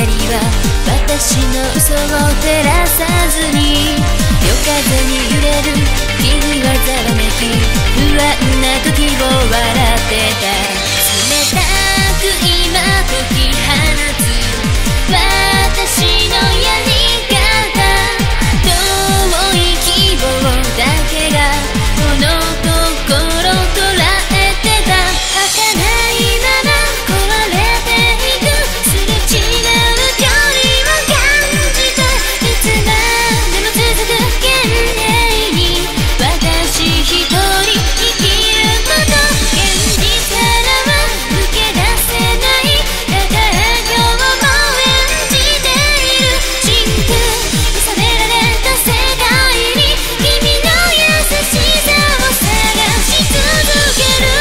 は私の嘘を照らさずに、夜風に揺れる君はざわめき、不安な時を笑ってた。冷たく今解き放つ私のやり方、遠い希望だけがこの心捉えてた。儚いまま壊れていくすれ違う距離を感じた。いつまでも続く幻影に私一人生きること、現実からは抜け出せない、だから今日も演じている。真空収められた世界に君の優しさを探し続ける。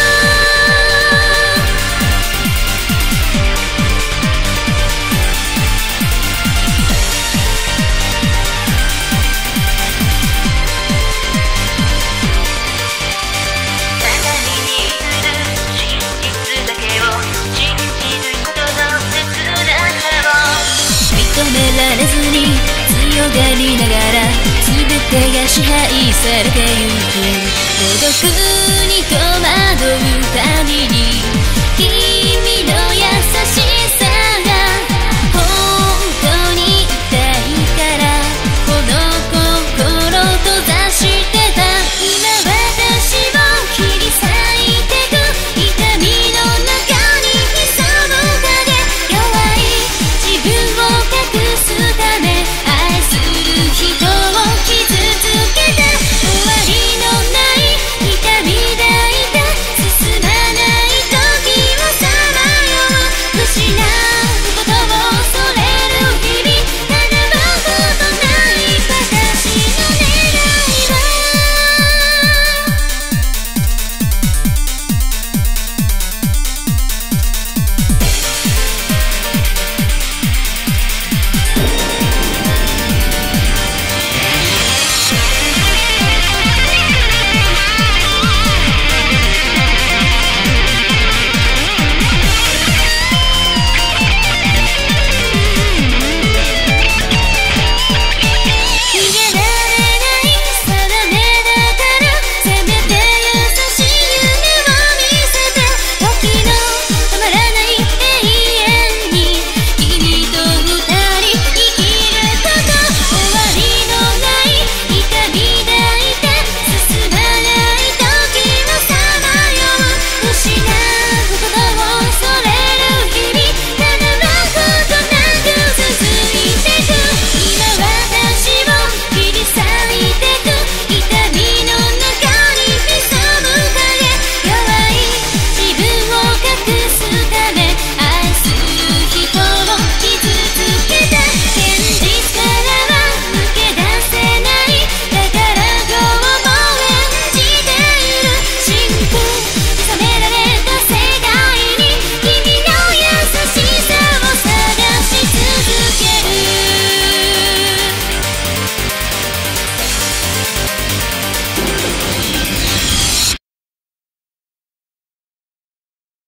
認められずに強がりながら全てが支配されてゆく。孤独に戸惑うたびに君の優し